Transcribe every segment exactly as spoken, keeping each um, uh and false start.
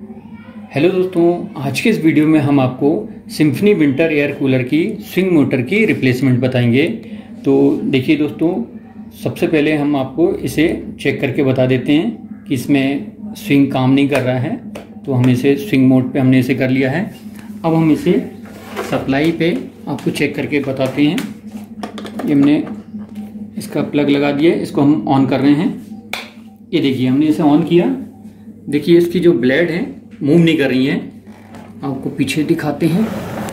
Hello दोस्तों, आज के इस वीडियो में हम आपको सिम्फनी विंटर एयर कूलर की स्विंग मोटर की रिप्लेसमेंट बताएंगे। तो देखिए दोस्तों, सबसे पहले हम आपको इसे चेक करके बता देते हैं कि इसमें स्विंग काम नहीं कर रहा है। तो हम इसे स्विंग मोड पे हमने इसे कर लिया है। अब हम इसे सप्लाई पे आपको चेक करके बताते हैं। ये हमने इसका प्लग लगा दिया, इसको हम ऑन कर रहे हैं। ये देखिए हमने इसे ऑन किया। देखिए इसकी जो ब्लेड है मूव नहीं कर रही हैं। आपको पीछे दिखाते हैं।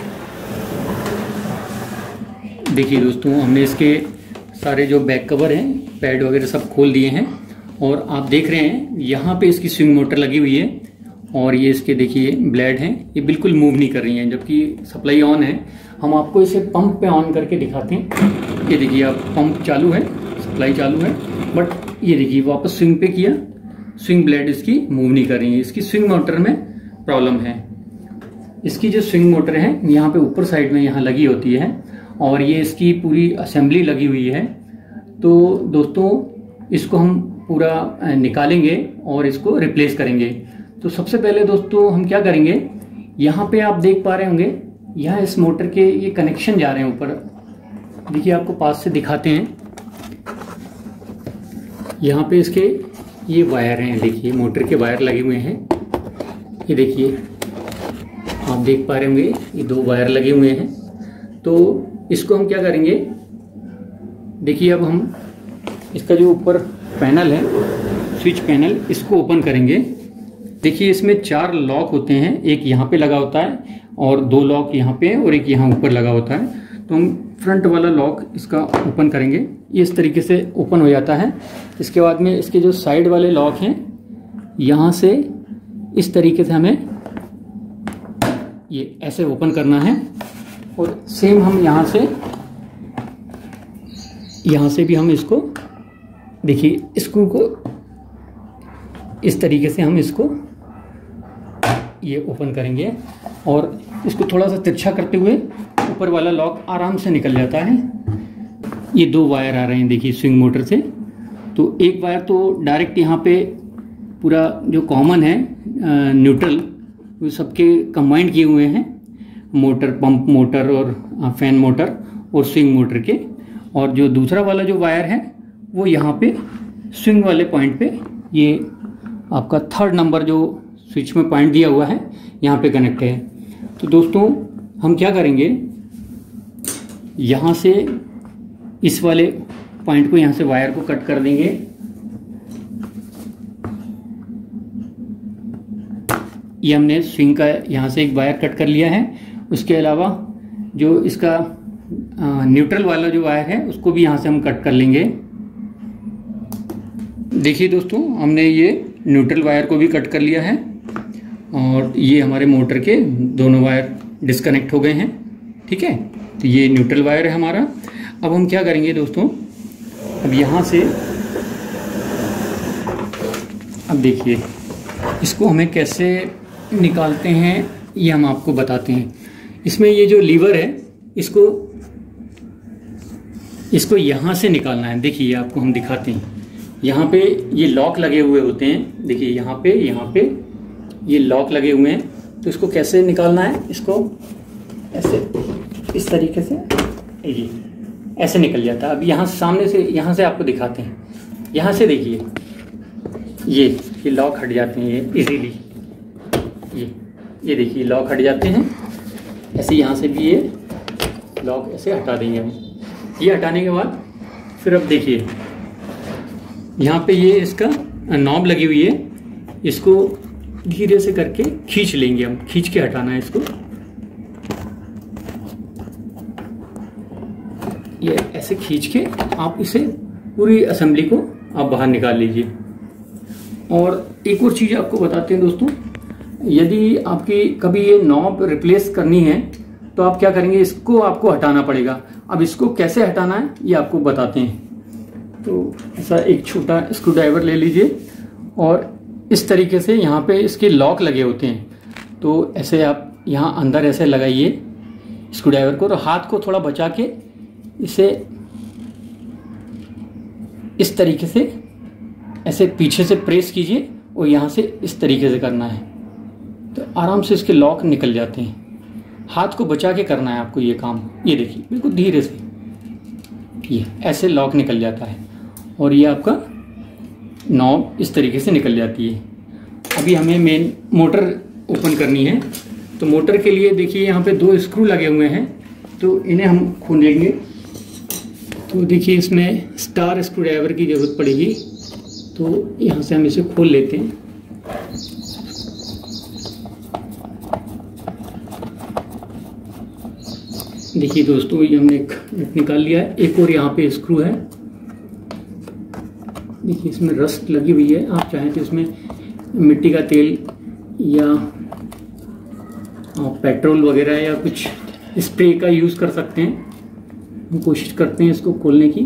देखिए दोस्तों, हमने इसके सारे जो बैक कवर हैं, पैड वगैरह सब खोल दिए हैं और आप देख रहे हैं यहाँ पे इसकी स्विंग मोटर लगी हुई है और ये इसके देखिए ब्लेड हैं, ये बिल्कुल मूव नहीं कर रही हैं जबकि सप्लाई ऑन है। हम आपको इसे पंप पे ऑन करके दिखाते हैं। ये देखिए आप पंप चालू है, सप्लाई चालू है, बट ये देखिए वापस स्विंग पे किया, स्विंग ब्लेड इसकी मूव नहीं कर रही है। इसकी स्विंग मोटर में प्रॉब्लम है। इसकी जो स्विंग मोटर है यहाँ पे ऊपर साइड में यहाँ लगी होती है और ये इसकी पूरी असेंबली लगी हुई है। तो दोस्तों इसको हम पूरा निकालेंगे और इसको रिप्लेस करेंगे। तो सबसे पहले दोस्तों हम क्या करेंगे, यहाँ पे आप देख पा रहे होंगे, यहाँ इस मोटर के ये कनेक्शन जा रहे हैं ऊपर। देखिए आपको पास से दिखाते हैं। यहाँ पे इसके ये वायर हैं, देखिए मोटर के वायर लगे हुए हैं। ये देखिए आप देख पा रहे होंगे, ये दो वायर लगे हुए हैं। तो इसको हम क्या करेंगे, देखिए अब हम इसका जो ऊपर पैनल है, स्विच पैनल, इसको ओपन करेंगे। देखिए इसमें चार लॉक होते हैं, एक यहाँ पे लगा होता है और दो लॉक यहाँ पे और एक यहाँ ऊपर लगा होता है। तो हम फ्रंट वाला लॉक इसका ओपन करेंगे। ये इस तरीके से ओपन हो जाता है। इसके बाद में इसके जो साइड वाले लॉक हैं, यहाँ से इस तरीके से हमें ये ऐसे ओपन करना है और सेम हम यहाँ से यहाँ से भी हम इसको देखिए स्क्रू को इस तरीके से हम इसको ये ओपन करेंगे और इसको थोड़ा सा तिरछा करते हुए ऊपर वाला लॉक आराम से निकल जाता है। ये दो वायर आ रहे हैं देखिए स्विंग मोटर से। तो एक वायर तो डायरेक्ट यहाँ पे पूरा जो कॉमन है न्यूट्रल, वो सबके कंबाइंड किए हुए हैं, मोटर, पंप मोटर और फैन मोटर और स्विंग मोटर के। और जो दूसरा वाला जो वायर है वो यहाँ पे स्विंग वाले पॉइंट पे, ये आपका थर्ड नंबर जो स्विच में पॉइंट दिया हुआ है, यहाँ पे कनेक्ट है। तो दोस्तों हम क्या करेंगे, यहाँ से इस वाले पॉइंट को, यहाँ से वायर को कट कर देंगे। ये हमने स्विंग का यहाँ से एक वायर कट कर लिया है। उसके अलावा जो इसका न्यूट्रल वाला जो वायर है उसको भी यहाँ से हम कट कर लेंगे। देखिए दोस्तों, हमने ये न्यूट्रल वायर को भी कट कर लिया है और ये हमारे मोटर के दोनों वायर डिस्कनेक्ट हो गए हैं। ठीक है, तो ये न्यूट्रल वायर है हमारा। अब हम क्या करेंगे दोस्तों, अब यहाँ से अब देखिए इसको हमें कैसे निकालते हैं ये हम आपको बताते हैं। इसमें ये जो लीवर है इसको इसको यहाँ से निकालना है। देखिए आपको हम दिखाते हैं। यहाँ पे ये लॉक लगे हुए होते हैं, देखिए यहाँ पे यहाँ पे ये लॉक लगे हुए हैं। तो इसको कैसे निकालना है, इसको ऐसे इस तरीके से ये ऐसे निकल जाता है। अब यहाँ सामने से, यहाँ से आपको दिखाते हैं। यहाँ से देखिए ये ये लॉक हट जाते हैं, ये इजीली ये ये देखिए लॉक हट जाते हैं। ऐसे यहाँ से भी ये लॉक ऐसे हटा देंगे हम। ये हटाने के बाद फिर अब देखिए यहाँ पे ये इसका नॉब लगी हुई है, इसको धीरे से करके खींच लेंगे हम। खींच के हटाना है इसको। ये ऐसे खींच के आप इसे पूरी असेंबली को आप बाहर निकाल लीजिए। और एक और चीज़ आपको बताते हैं दोस्तों, यदि आपकी कभी ये नॉब रिप्लेस करनी है तो आप क्या करेंगे, इसको आपको हटाना पड़ेगा। अब इसको कैसे हटाना है ये आपको बताते हैं। तो ऐसा एक छोटा स्क्रू ड्राइवर ले लीजिए और इस तरीके से यहाँ पे इसके लॉक लगे होते हैं। तो ऐसे आप यहाँ अंदर ऐसे लगाइए स्क्रू ड्राइवर को और हाथ को थोड़ा बचा के इसे इस तरीके से ऐसे पीछे से प्रेस कीजिए और यहाँ से इस तरीके से करना है। तो आराम से इसके लॉक निकल जाते हैं। हाथ को बचा के करना है आपको ये काम। ये देखिए बिल्कुल धीरे से ये ऐसे लॉक निकल जाता है और ये आपका नॉब इस तरीके से निकल जाती है। अभी हमें मेन मोटर ओपन करनी है, तो मोटर के लिए देखिए यहाँ पे दो स्क्रू लगे हुए हैं, तो इन्हें हम खोलेंगे। तो देखिए इसमें स्टार स्क्रू ड्राइवर की ज़रूरत पड़ेगी, तो यहाँ से हम इसे खोल लेते हैं। देखिए दोस्तों ये हमने एक निकाल लिया है। एक और यहाँ पे स्क्रू है, देखिए इसमें रस्ट लगी हुई है। आप चाहें तो इसमें मिट्टी का तेल या पेट्रोल वगैरह या कुछ स्प्रे का यूज़ कर सकते हैं। हम कोशिश करते हैं इसको खोलने की।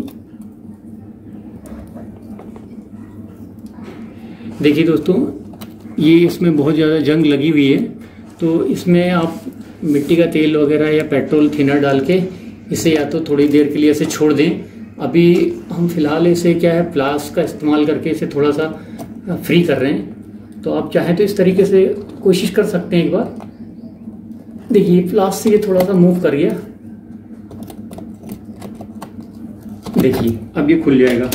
देखिए दोस्तों ये इसमें बहुत ज़्यादा जंग लगी हुई है, तो इसमें आप मिट्टी का तेल वगैरह या पेट्रोल थिनर डाल के इसे या तो थोड़ी देर के लिए ऐसे छोड़ दें। अभी हम फिलहाल इसे क्या है प्लास का इस्तेमाल करके इसे थोड़ा सा फ्री कर रहे हैं, तो आप चाहें तो इस तरीके से कोशिश कर सकते हैं एक बार। देखिए प्लास से ये थोड़ा सा मूव कर गया, देखिए अब ये खुल जाएगा।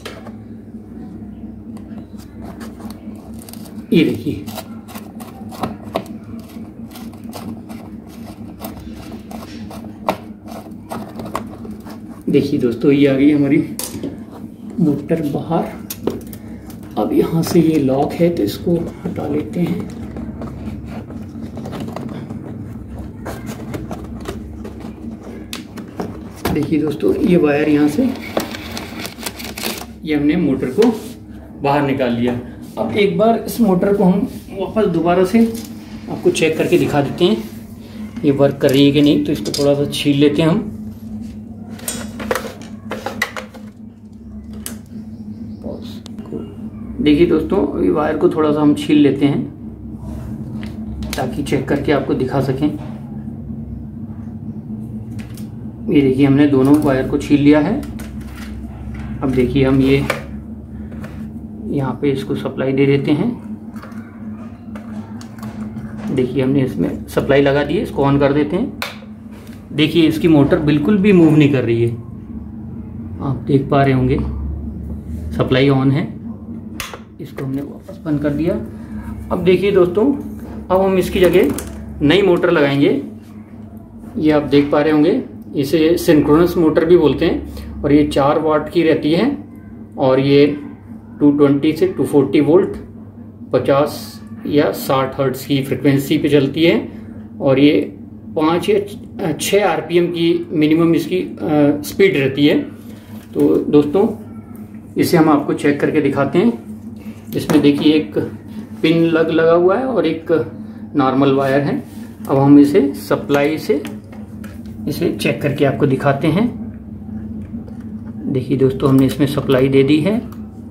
ये देखिए देखिए दोस्तों ये आ गई हमारी मोटर बाहर। अब यहाँ से ये लॉक है तो इसको हटा लेते हैं। देखिए दोस्तों ये वायर यहाँ से ये हमने मोटर को बाहर निकाल लिया। अब एक बार इस मोटर को हम वापस दोबारा से आपको चेक करके दिखा देते हैं ये वर्क कर रही है कि नहीं। तो इसको थोड़ा सा छील लेते हैं हम। देखिए दोस्तों ये वायर को थोड़ा सा हम छील लेते हैं ताकि चेक करके आपको दिखा सकें। ये देखिए हमने दोनों वायर को छील लिया है। अब देखिए हम ये यहाँ पे इसको सप्लाई दे देते हैं। देखिए हमने इसमें सप्लाई लगा दी है, इसको ऑन कर देते हैं। देखिए इसकी मोटर बिल्कुल भी मूव नहीं कर रही है, आप देख पा रहे होंगे सप्लाई ऑन है। इसको हमने वापस बंद कर दिया। अब देखिए दोस्तों अब हम इसकी जगह नई मोटर लगाएंगे। ये आप देख पा रहे होंगे, इसे सिंक्रोनस मोटर भी बोलते हैं और ये चार वाट की रहती है और ये दो सौ बीस से दो सौ चालीस वोल्ट पचास या साठ हर्ट्ज की फ्रिक्वेंसी पे चलती है और ये पाँच या छः आरपीएम की मिनिमम इसकी स्पीड रहती है। तो दोस्तों इसे हम आपको चेक करके दिखाते हैं। इसमें देखिए एक पिन लग लगा हुआ है और एक नॉर्मल वायर है। अब हम इसे सप्लाई से इसे चेक करके आपको दिखाते हैं। देखिए दोस्तों हमने इसमें सप्लाई दे दी है।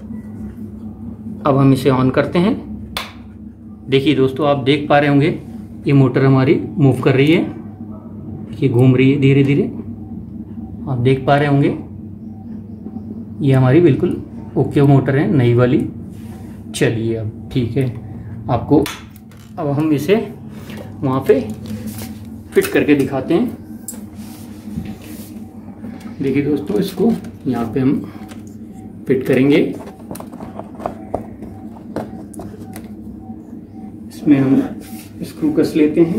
अब हम इसे ऑन करते हैं। देखिए दोस्तों आप देख पा रहे होंगे ये मोटर हमारी मूव कर रही है, ये घूम रही है धीरे धीरे, आप देख पा रहे होंगे। ये हमारी बिल्कुल ओके मोटर है, नई वाली। चलिए अब ठीक है आपको, अब हम इसे वहाँ पे फिट करके दिखाते हैं। देखिए दोस्तों इसको यहाँ पे हम फिट करेंगे। इसमें हम स्क्रू कस लेते हैं।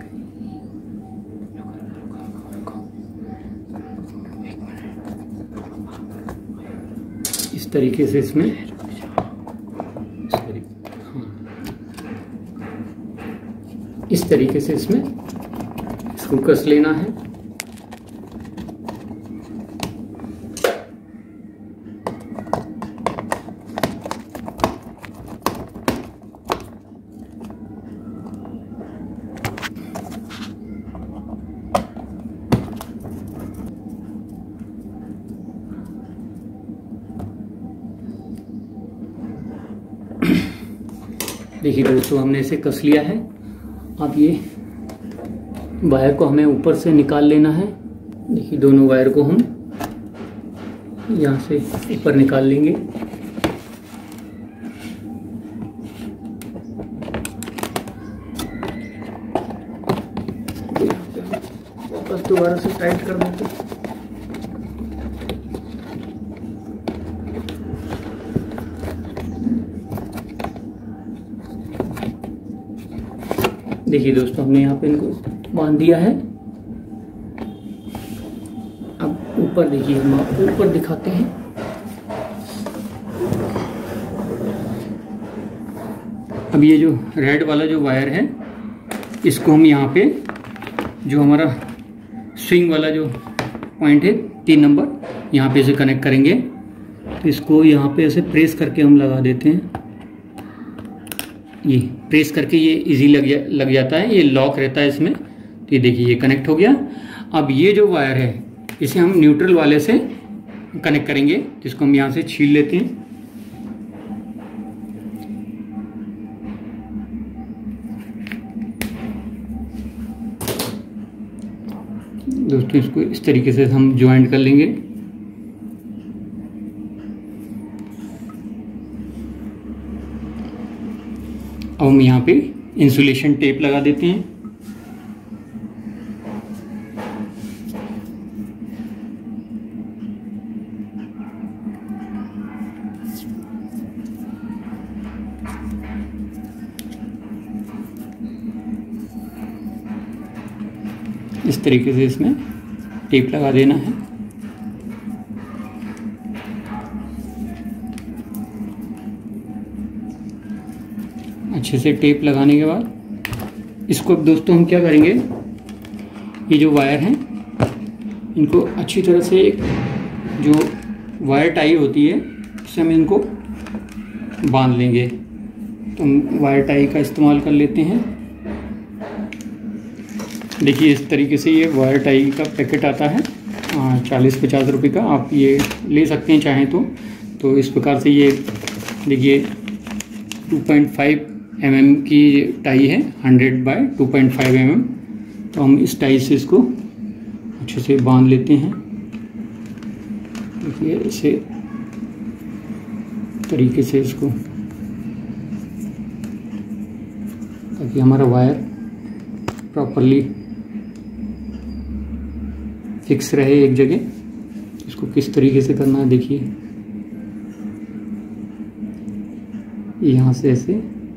इस तरीके से इसमें इस तरीके से इसमें स्क्रू कस लेना है। देखिए दोस्तों हमने इसे कस लिया है। अब ये वायर को हमें ऊपर से निकाल लेना है। देखिए दोनों वायर को हम यहाँ से ऊपर निकाल लेंगे। बस दोबारा से टाइट कर देते हैं। देखिए दोस्तों, हमने यहाँ पे इनको बांध दिया है। अब ऊपर देखिए, हम आपको ऊपर दिखाते हैं। अब ये जो रेड वाला जो वायर है, इसको हम यहाँ पे जो हमारा स्विंग वाला जो पॉइंट है तीन नंबर, यहाँ पे इसे कनेक्ट करेंगे। तो इसको यहाँ पे ऐसे प्रेस करके हम लगा देते हैं। ये प्रेस करके ये इजी लग जा, लग जाता है, ये लॉक रहता है इसमें। तो ये देखिए, ये कनेक्ट हो गया। अब ये जो वायर है, इसे हम न्यूट्रल वाले से कनेक्ट करेंगे, जिसको हम यहाँ से छील लेते हैं। दोस्तों, इसको इस तरीके से हम ज्वाइंट कर लेंगे। अब हम यहाँ पे इंसुलेशन टेप लगा देते हैं। इस तरीके से इसमें टेप लगा देना है। अच्छे से टेप लगाने के बाद इसको अब दोस्तों हम क्या करेंगे, ये जो वायर हैं इनको अच्छी तरह से, एक जो वायर टाई होती है उससे हम इनको बांध लेंगे। तो हम वायर टाई का इस्तेमाल कर लेते हैं। देखिए, इस तरीके से ये वायर टाई का पैकेट आता है चालीस पचास रुपये का, आप ये ले सकते हैं चाहें तो। तो इस प्रकार से ये देखिए two point five M M की टाई है, hundred by two point five M M. तो हम इस टाई से इसको अच्छे से बांध लेते हैं। देखिए, इसे तरीके से इसको, ताकि हमारा वायर प्रॉपरली फिक्स रहे एक जगह। इसको किस तरीके से करना है, देखिए यहाँ से ऐसे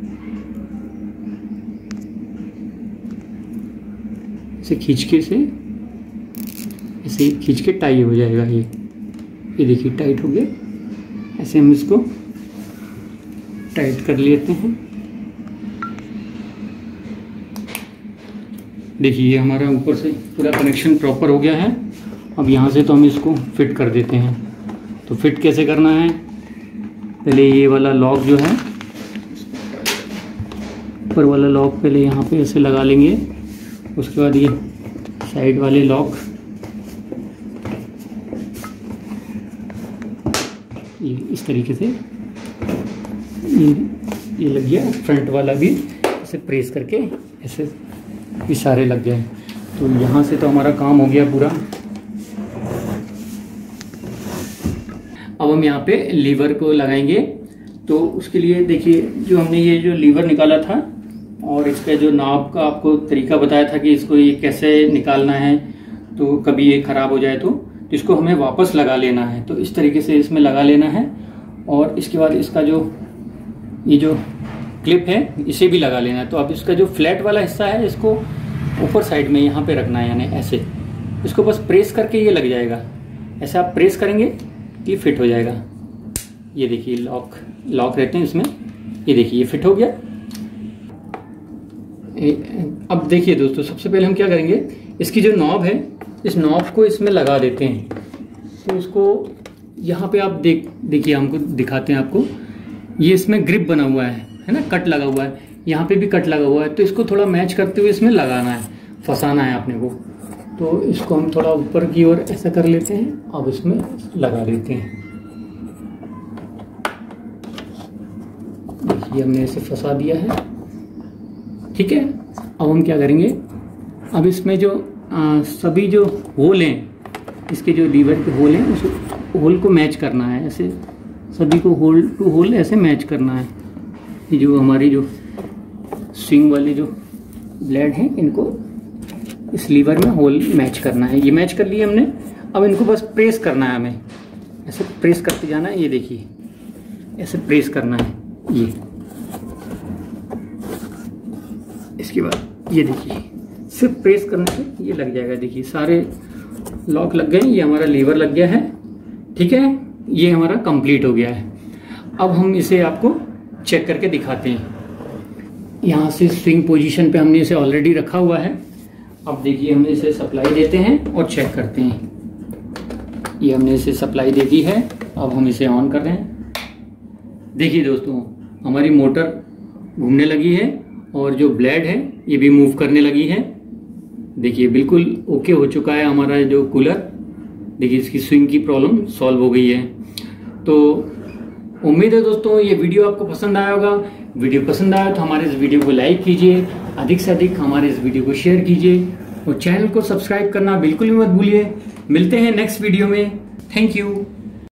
इसे खींच के से ऐसे खींच के टाई हो जाएगा। ये ये देखिए टाइट हो गया। ऐसे हम इसको टाइट कर लेते हैं। देखिए, ये हमारा ऊपर से पूरा कनेक्शन प्रॉपर हो गया है। अब यहाँ से तो हम इसको फिट कर देते हैं। तो फिट कैसे करना है, पहले ये वाला लॉक जो है, ऊपर वाला लॉक पहले यहाँ पे ऐसे लगा लेंगे। उसके बाद ये साइड वाले लॉक, ये इस तरीके से ये ये लग गया। फ्रंट वाला भी ऐसे प्रेस करके ऐसे इशारे लग गए। तो यहाँ से तो हमारा काम हो गया पूरा। अब हम यहाँ पे लीवर को लगाएंगे। तो उसके लिए देखिए, जो हमने ये जो लीवर निकाला था और इसका जो नाप का आपको तरीका बताया था कि इसको ये कैसे निकालना है, तो कभी ये खराब हो जाए तो, तो इसको हमें वापस लगा लेना है। तो इस तरीके से इसमें लगा लेना है। और इसके बाद इसका जो ये जो क्लिप है इसे भी लगा लेना है। तो अब इसका जो फ्लैट वाला हिस्सा है इसको ऊपर साइड में यहाँ पे रखना है, यानी ऐसे इसको बस प्रेस करके ये लग जाएगा। ऐसे आप प्रेस करेंगे ये फिट हो जाएगा। ये देखिए लॉक लॉक रहते हैं इसमें। ये देखिए ये फिट हो गया। अब देखिए दोस्तों, सबसे पहले हम क्या करेंगे, इसकी जो नॉब है इस नॉब को इसमें लगा देते हैं। तो इसको यहाँ पे आप देख देखिए, हमको दिखाते हैं आपको। ये इसमें ग्रिप बना हुआ है है ना, कट लगा हुआ है, यहाँ पे भी कट लगा हुआ है। तो इसको थोड़ा मैच करते हुए इसमें लगाना है, फंसाना है अपने को। तो इसको हम थोड़ा ऊपर की ओर ऐसा कर लेते हैं। अब इसमें लगा देते हैं। देखिए हमने इसे फंसा दिया है, ठीक है। अब हम क्या करेंगे, अब इसमें जो आ, सभी जो होल हैं, इसके जो लीवर के होल हैं, उस होल को मैच करना है। ऐसे सभी को होल टू होल ऐसे मैच करना है। ये जो हमारी जो स्विंग वाले जो ब्लेड हैं, इनको इस लीवर में होल मैच करना है। ये मैच कर लिए हमने। अब इनको बस प्रेस करना है, हमें ऐसे प्रेस करते जाना है। ये देखिए ऐसे प्रेस करना है ये। इसके बाद ये देखिए सिर्फ प्रेस करने से ये लग जाएगा। देखिए सारे लॉक लग गए। ये हमारा लीवर लग गया है, ठीक है। ये हमारा कंप्लीट हो गया है। अब हम इसे आपको चेक करके दिखाते हैं। यहाँ से स्विंग पोजीशन पे हमने इसे ऑलरेडी रखा हुआ है। अब देखिए हम इसे सप्लाई देते हैं और चेक करते हैं। ये हमने इसे सप्लाई दे दी है। अब हम इसे ऑन कर रहे हैं। देखिए दोस्तों हमारी मोटर घूमने लगी है और जो ब्लेड है ये भी मूव करने लगी है। देखिए बिल्कुल ओके हो चुका है हमारा जो कूलर। देखिए इसकी स्विंग की प्रॉब्लम सॉल्व हो गई है। तो उम्मीद है दोस्तों ये वीडियो आपको पसंद आया होगा। वीडियो पसंद आया तो हमारे इस वीडियो को लाइक कीजिए, अधिक से अधिक हमारे इस वीडियो को शेयर कीजिए और चैनल को सब्सक्राइब करना बिल्कुल भी मत भूलिए। मिलते हैं नेक्स्ट वीडियो में। Thank you.